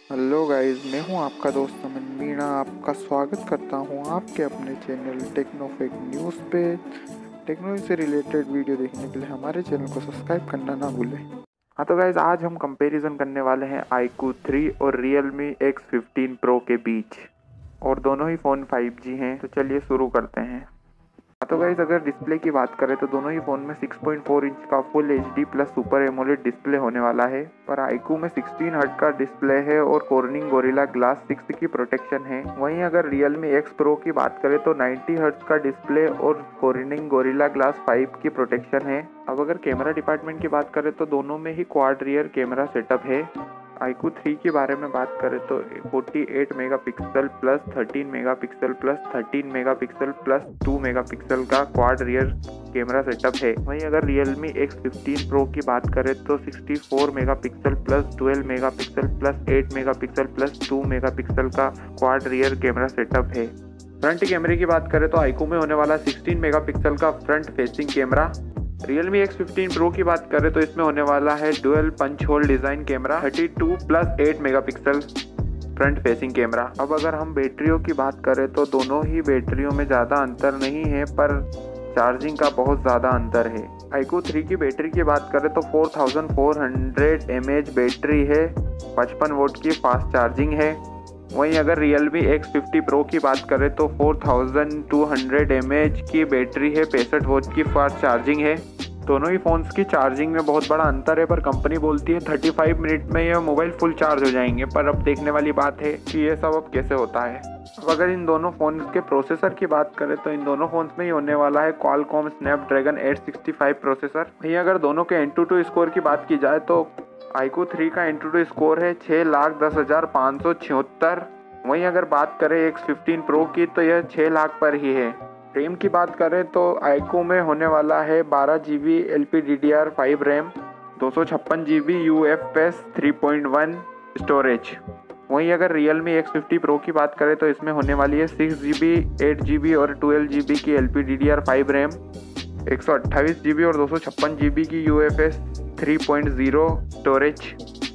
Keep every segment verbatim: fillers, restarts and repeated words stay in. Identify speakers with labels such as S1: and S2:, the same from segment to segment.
S1: Hello guys, मैं हूं आपका दोस्त अमन मीणा। आपका स्वागत करता हूं आपके अपने चैनल टेक्नोफेक न्यूज़ पे। टेक्नोलॉजी से रिलेटेड वीडियो देखने के लिए हमारे चैनल को सब्सक्राइब करना ना भूलें। हाँ तो गाइस, आज हम कंपैरिजन करने वाले हैं iQOO थ्री और Realme एक्स फिफ्टीन Pro के बीच, और दोनों ही फ़ोन फाइव जी हैं। तो चलिए शुरू करते हैं। हाँ तो गाइस, अगर डिस्प्ले की बात करें तो दोनों ही फ़ोन में सिक्स पॉइंट फोर इंच का full H D plus super AMOLED display होने वाला है, पर iQOO में सिक्सटीन हर्ट्ज का डिस्प्ले है और कॉर्निंग गोरिल्ला ग्लास सिक्स की प्रोटेक्शन है। वहीं अगर Realme एक्स प्रो की बात करें तो नाइंटी हर्ट्ज का डिस्प्ले और कॉर्निंग गोरिल्ला ग्लास फाइव की प्रोटेक्शन है। अब अगर कैमरा डिपार्टमेंट की बात करें तो दोनों में ही क्वाड रियर कैमरा सेटअप है। iQOO थ्री के बारे में बात करें तो forty eight megapixel plus thirteen megapixel plus thirteen megapixel plus two megapixel का क्वाड रियर कैमरा सेटअप है। वहीं अगर Realme एक्स फिफ्टीन Pro की बात करें तो sixty four megapixel plus twelve megapixel plus eight megapixel plus two megapixel का quad rear camera setup है। फ्रंट कैमरे की बात करें तो iQOO में होने वाला सिक्सटीन मेगापिक्सल का front facing camera. Realme X fifteen Pro की बात करें तो इसमें होने वाला है dual punch hole design camera, thirty two plus eight megapixel front facing camera. अब अगर हम बैटरियों की बात करें तो दोनों ही बैटरियों में ज़्यादा अंतर नहीं है, पर चार्जिंग का बहुत ज़्यादा अंतर है। iQOO थ्री की बैटरी की बात करें तो four thousand four hundred M H battery है, पचपन वोल्ट की फास्ट चार्जिंग है। वहीं अगर Realme एक्स फिफ्टी Pro की बात करें तो four thousand two hundred M H की बैटरी है, पैंसठ वोल्ट की फास्ट चार्जिंग है। दोनों ही फ़ोन्स की चार्जिंग में बहुत बड़ा अंतर है, पर कंपनी बोलती है थर्टी फाइव मिनट में ये मोबाइल फुल चार्ज हो जाएंगे। पर अब देखने वाली बात है कि ये सब अब कैसे होता है। अब अगर इन दोनों फ़ोन के प्रोसेसर की बात करें तो इन दोनों फ़ोन्स में ही होने वाला है Qualcomm Snapdragon eight sixty five processor. वहीं अगर दोनों के एन टू टू स्कोर की बात की जाए तो iQOO थ्री का एन टू टू स्कोर है छः लाख दस हज़ार पाँच सौ छिहत्तर। वहीं अगर बात करें एक्स फिफ्टीन Pro की तो यह छः लाख पर ही है। रैम की बात करें तो iQOO में होने वाला है बारह G B L P D D R five RAM, दो सौ छप्पन G B U F S three point one storage. वहीं अगर Realme एक्स फिफ्टी Pro की बात करें तो इसमें होने वाली है six G B eight G B और ट्वेल्व जी बी की L P D D R five RAM, एक सौ अट्ठाईस जी बी और दो सौ छप्पन जी बी की U F S three point zero storage.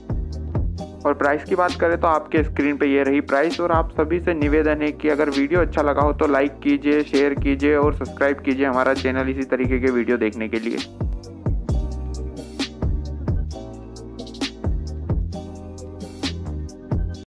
S1: और प्राइस की बात करें तो आपके स्क्रीन पे ये रही प्राइस, और आप सभी से निवेदन है कि अगर वीडियो अच्छा लगा हो तो लाइक कीजिए, शेयर कीजिए और सब्सक्राइब कीजिए हमारा चैनल इसी तरीके के वीडियो देखने के लिए।